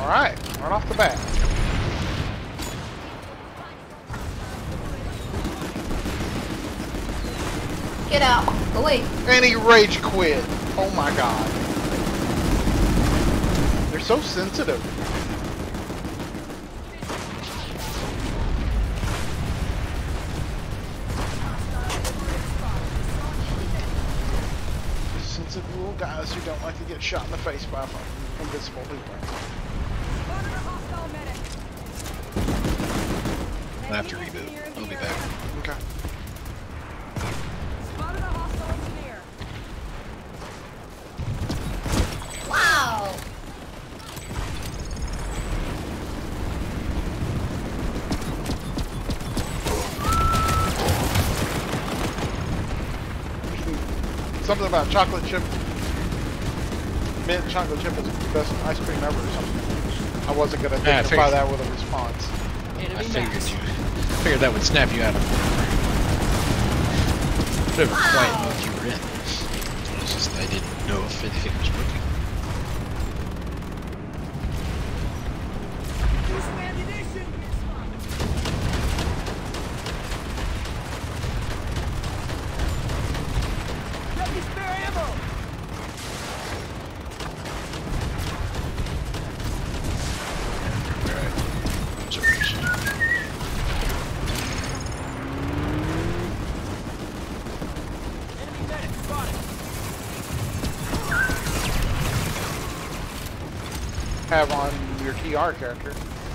Alright, right off the bat. Get out. Go away. And he rage quit. Oh my god. They're so sensitive. Sensitive little guys who don't like to get shot in the face by invisible people. I have to reboot. I'll be back. Okay. Wow. Something about chocolate chip. Mint chocolate chip is the best ice cream ever or something. I wasn't going to dignify that with a response. I figured that would snap you out of whatever quiet mode you were in. It's just I didn't know if anything was working. Have on your TR character.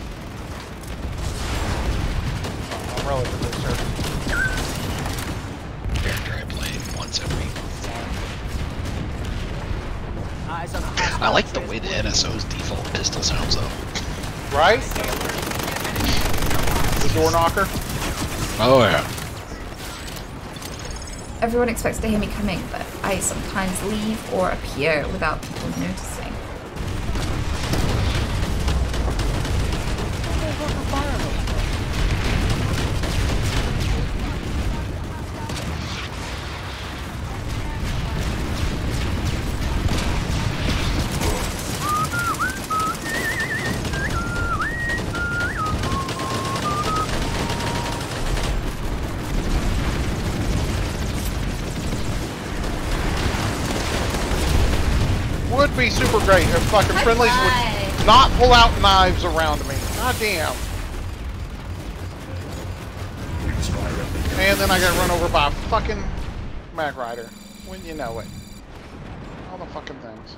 I'm relatively certain. Character I play once every I like the way the NSO's default pistol sounds though. Right? The door knocker? Oh yeah. Everyone expects to hear me coming, but I sometimes leave or appear without people noticing. Would be super great if fucking friendlies would not pull out knives around me. God damn. And then I got run over by a fucking Mag Rider. When you know it. All the fucking things.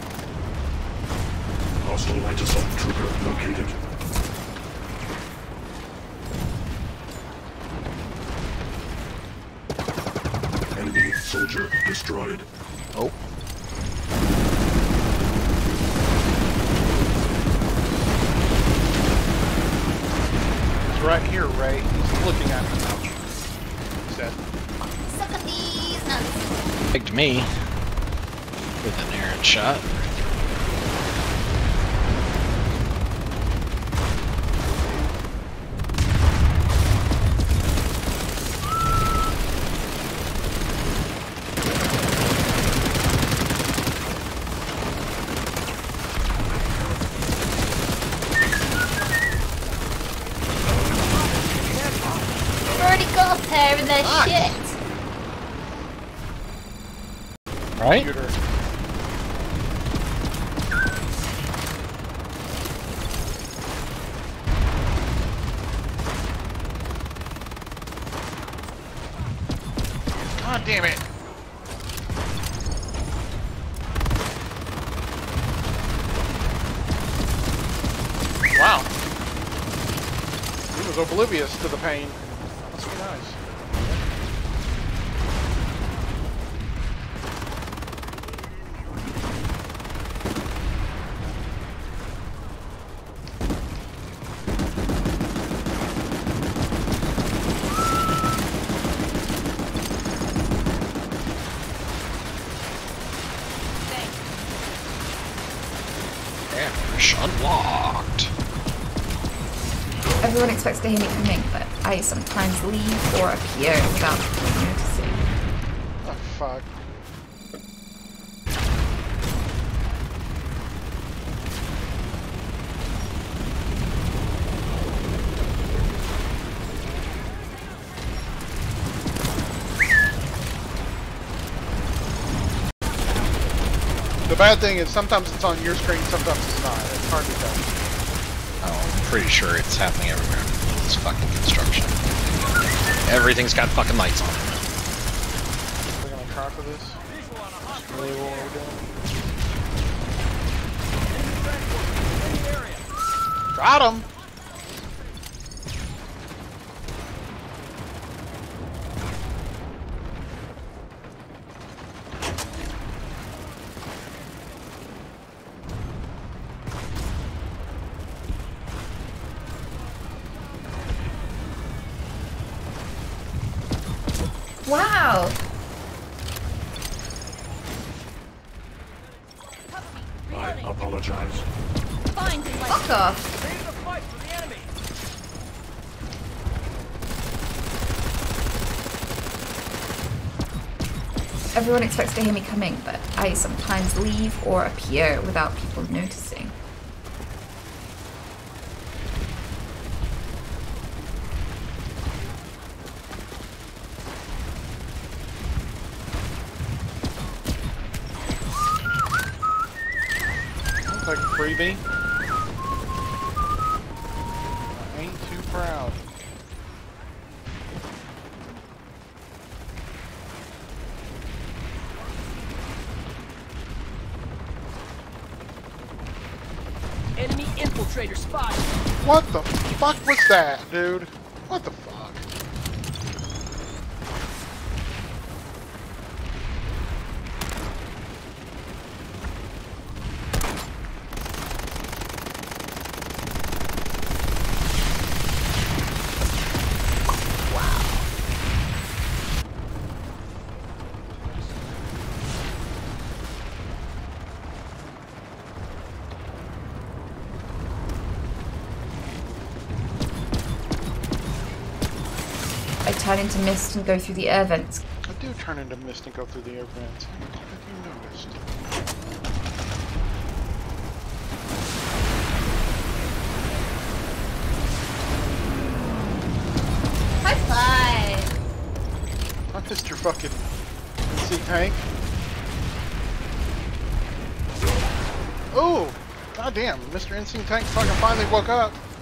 Hostile light assault trooper located. Enemy soldier destroyed. Oh. Right here, Ray. He's looking at me now. He said. Suck at these nuts. Picked me with an errant shot. Tearing their shit. Right? Computer. God damn it. Wow. He was oblivious to the pain. Must be nice. Unlocked. Everyone expects to hear me coming, but I sometimes leave or appear without people noticing. Oh, fuck. The bad thing is sometimes it's on your screen, sometimes it's not. It's hard to tell. Oh, I'm pretty sure it's happening everywhere. This fucking construction. Everything's got fucking lights on it. We're gonna try for this. That's really what we're doing. Got him! Wow! I apologize. Fuck off! Everyone expects to hear me coming, but I sometimes leave or appear without people noticing. Like a freebie. I ain't too proud. Enemy infiltrator spotted. What the fuck was that, dude? What the fuck? I turn into mist and go through the air vents. I do turn into mist and go through the air vents. Have you noticed? High five! I missed your fucking NC tank. Oh! Goddamn, Mr. NC tank fucking finally woke up.